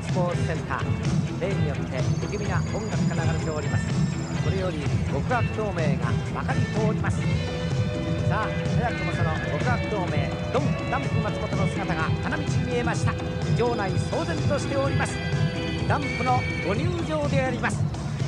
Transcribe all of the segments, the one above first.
スポーツセンター、例によって不気味な音楽が流れております。これより極悪同盟がまかり通ります。さあ早くもその極悪同盟ドン・ダンプ松本の姿が花道に見えました。場内騒然としております。ダンプのご入場であります。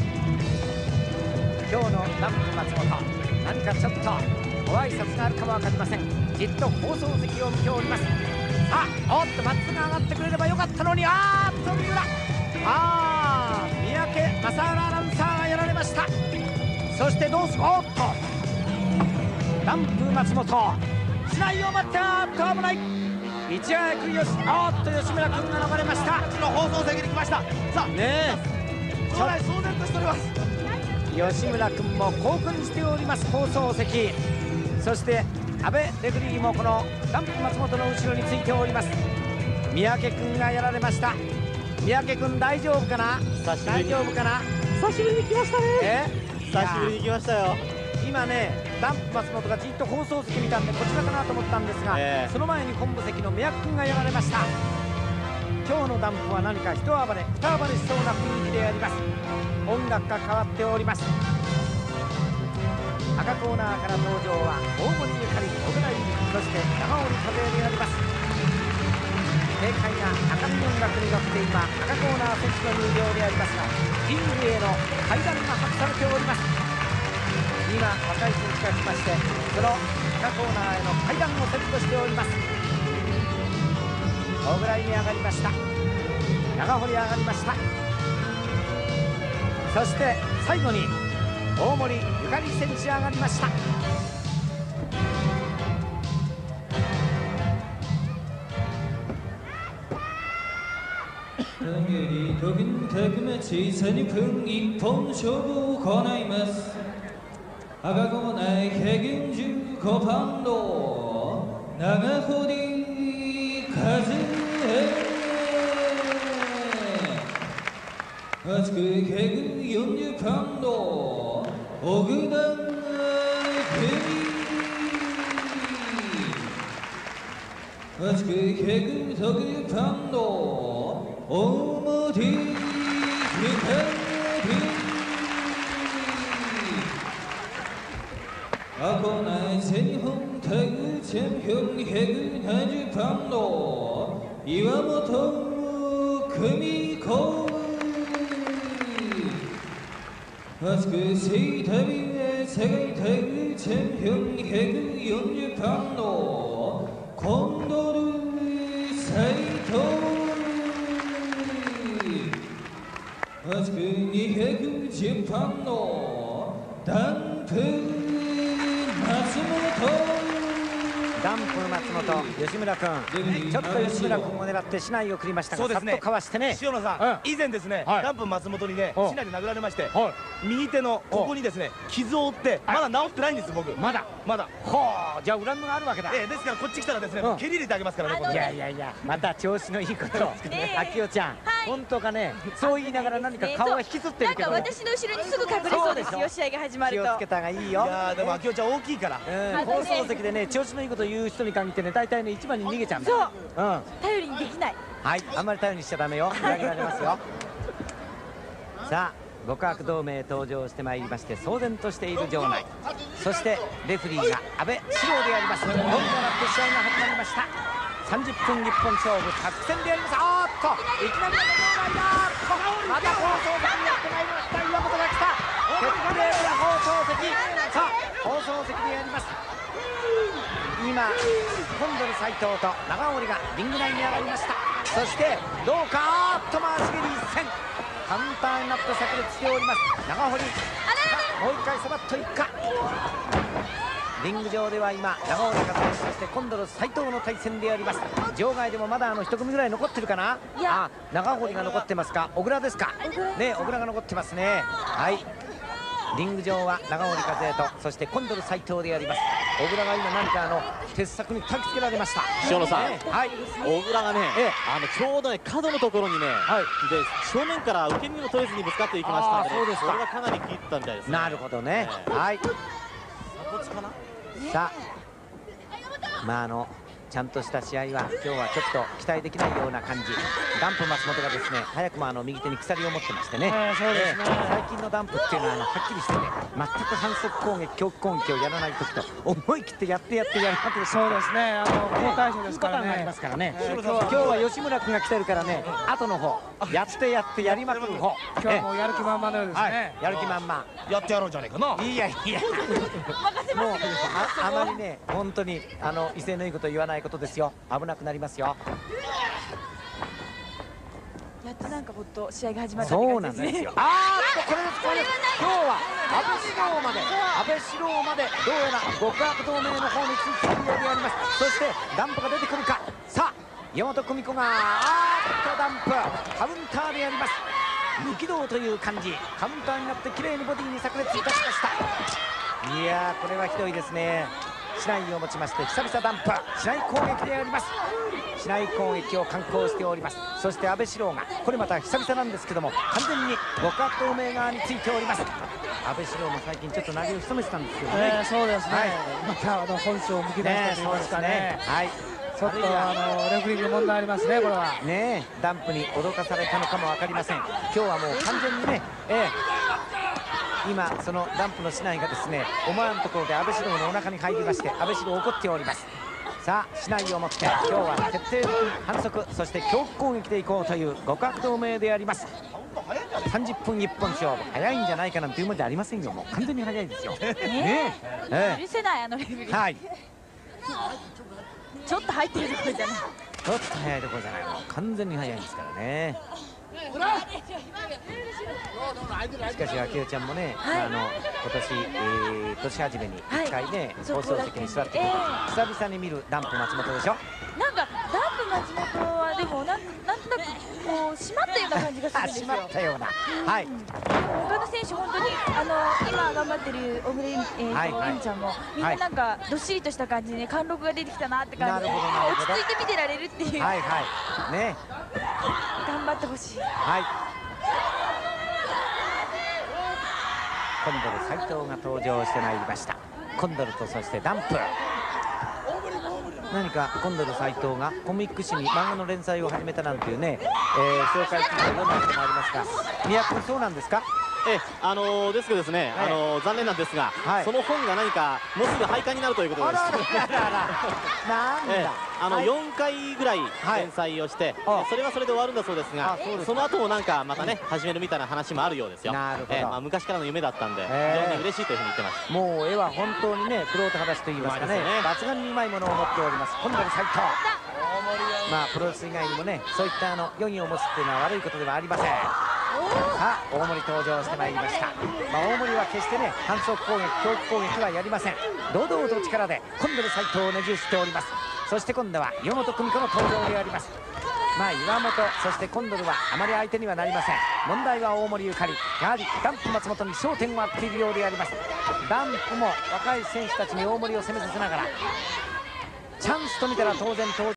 今日のダンプ松本、何かちょっとご挨拶があるかも分かりません。じっと放送席を見ております。さあおっとマッツが上がってくれればよかったのに、三浦、三宅正原アナウンサーがやられました。そしてどうする、おっとダンプ松本市内を待って、危ない、いち早くよし、おっと吉村君が流れました。 の放送席に来ました。さあねえ、 場内騒然としております。 吉村君も興奮しております。放送席、そして阿部レフリーもこのダンプ松本の後ろについております。三宅君がやられました。三宅君大丈夫かな、大丈夫かな。 久しぶりに来ましたね。 久しぶりに来ましたよ。 今ねダンプ松本がじっと放送席見たんでこちらかなと思ったんですが、その前に本部席の三宅君がやられました。今日のダンプは何か一暴れ二暴れしそうな雰囲気であります。音楽が変わっております。赤コーナーから登場は大森ゆかり、小倉優衣、そして長織和恵であります。軽快な明るい音楽に乗って今赤コーナー選手の入場でありますが、リングへの階段が外されております。今若い選手が来まして、その赤コーナーへの階段をセットしております。小倉優衣上がりました。長堀上がりました。そして最後に大森ゆかり選手上がりました。 時にたくま小さに分一本勝負を行います。赤コーナー145パウンド長堀和恵、厚く140パウンド小倉久美、厚く160パウンド大森ゆかり、赤コーナー全日本タッグチャンピオン170パウンド岩本久美子、厚く世界タッグチャンピオン140パウンドコンドル斉藤、厚く210パウンドダンプ松本。 ダンプ松本、吉村君、ちょっと吉村君を狙って市内を送りましたが、さっとかわしてね。 塩野さん、以前ですね、ダンプ松本にね、市内で殴られまして、右手のここにですね、傷を負って、まだ治ってないんです、僕。まだ。 ほう、じゃあ恨みがあるわけだ。 ですから、こっち来たらですね、蹴り入れてあげますからね。 いや、また調子のいいことを。秋代ちゃん、本当かね、そう言いながら何か顔が引きつってるけど。 なんか私の後ろにすぐ隠れそうですよ、試合が始まると。 気をつけた方がいいよ。 いやでも秋代ちゃん大きいから。 放送席でね、調子のいいことを言う人に限ってね、大体ね、一番に逃げちゃうんだ。 そう。頼りにできない。 はい、あんまり頼りにしちゃダメよ。裏切られますよ。さあ、極悪同盟登場してまいりまして、騒然としている場内。そしてレフリーが阿部四郎であります。どんどんなって試合が始まりました。30分一本勝負、作戦であります。おっと、いきなりの場内だ。また放送席にやってまいりました。岩本が来た。決定的な放送席。さあ、放送席でやります。今コンドル斉藤と長織がリング内に上がりました。そしてどうか、回し蹴り一戦カウンターになって炸裂しております。長堀、もう一回さばっといくか。リング上では今長織が選手、そしてコンドル斉藤の対戦であります。場外でもまだ一組ぐらい残ってるかな。長堀が残ってますか、小倉ですかね。小倉が残ってますね。はい、リング上は長織和恵と、そしてコンドル斉藤であります。小倉が今何か鉄柵に焚き付けられました。 塩野さん、 はい、 小倉がね、ちょうどね角のところにね、で正面から受け身を取れずにぶつかっていきましたので、これがかなり効いてたみたいですね。 なるほどね。はい。 こっちかな。 さあ、 ちゃんとした試合は今日はちょっと期待できないような感じ。ダンプ松本がですね早くも右手に鎖を持ってましてね、 そうですね、 最近のダンプっていうのははっきりしてね全く反則攻撃強攻撃をやらない時と思い切ってやってやるわけですよ。 そうですね、交代手ですからね。 ありますからね。今日は吉村君が来てるからね、後の方やってやりまくる方。 今日はもうやる気満々のようですね。 やる気満々。 やってやろうじゃねえかな。 いやもうあまりね本当に威勢のいいこと言わないことですよ。危なくなりますよ。 やっとなんかほっと試合が始まったってそう感じですね。 なんですよ。これです。今日は安倍四郎までどうやら極悪同盟の方についているようであります。そしてダンプが出てくるか。さあ山本久美子がダンプカウンターでやります。無軌道という感じ。カウンターになって綺麗にボディに炸裂いたしました。いやーこれはひどいですね。市内を持ちまして久々ダンプ市内攻撃であります。市内攻撃を敢行しております。そして安倍四郎がこれまた久々なんですけども完全に極悪同盟側についております。安倍四郎も最近ちょっと投げを潜めてたんですけどね、 そうですね、また本性をむき出したといいますかね、ちょっとレフリング問題ありますね、これはね。ダンプに脅かされたのかも分かりません。今日はもう完全にね、今そのダンプの市内がですね思わぬところで安倍四郎のお腹に入りまして安倍四郎怒っております。さあ市内をもって今日は徹底的に反則そして強攻撃でいこうという極悪同盟であります。30分一本勝負早いんじゃないかなんていうものじゃありませんよ。もう完全に早いですよ。 許せないレフェリー。 はい。 ちょっと入ってるところじゃない。 ちょっと早いところじゃない。もう完全に早いんですからね。しかし明代ちゃんもね、今年年始めに1回ね、放送席に座って久々に見るダンプ松本でしょ。 なんかダンプ松本はでもなんとなくこう締まったような感じがするんですよ。 締まったような。はい。 他の選手本当に今頑張ってる小栗凛ちゃんもみんななんかどっしりとした感じで貫禄が出てきたなって感じで落ち着いて見てられるっていう。 はいはいね。 頑張ってほしい。 はい。コンドル斉藤が登場してまいりました。コンドルとそしてダンプ。何かコンドル斉藤がコミック誌に漫画の連載を始めたなんていうね、紹介記事を読んだこともありますが、宮君そうなんですか？ ですけどですね、残念なんですが、その本が何かもうすぐ廃刊になるということです。4回ぐらい連載をして、それはそれで終わるんだそうですが、その後もなんかまたね始めるみたいな話もあるようですよ。昔からの夢だったんで非常に嬉しいというふうに言ってます。 もう絵は本当にね玄人肌といいますかね、抜群にうまいものを持っておりますコンドル斉藤。プロレス以外にもねそういった4位を持つっていうのは悪いことではありません。さあ大森登場してまいりました。大森は決してね反則攻撃強攻撃はやりません。堂々と力でコンドル斉藤をねじ伏せております。そして今度は岩本久美子の登場であります。岩本そしてコンドルはあまり相手にはなりません。問題は大森ゆかり、やはりダンプ松本に焦点を当てているようであります。ダンプも若い選手たちに大森を攻めさせながらチャンスと見たら当然登場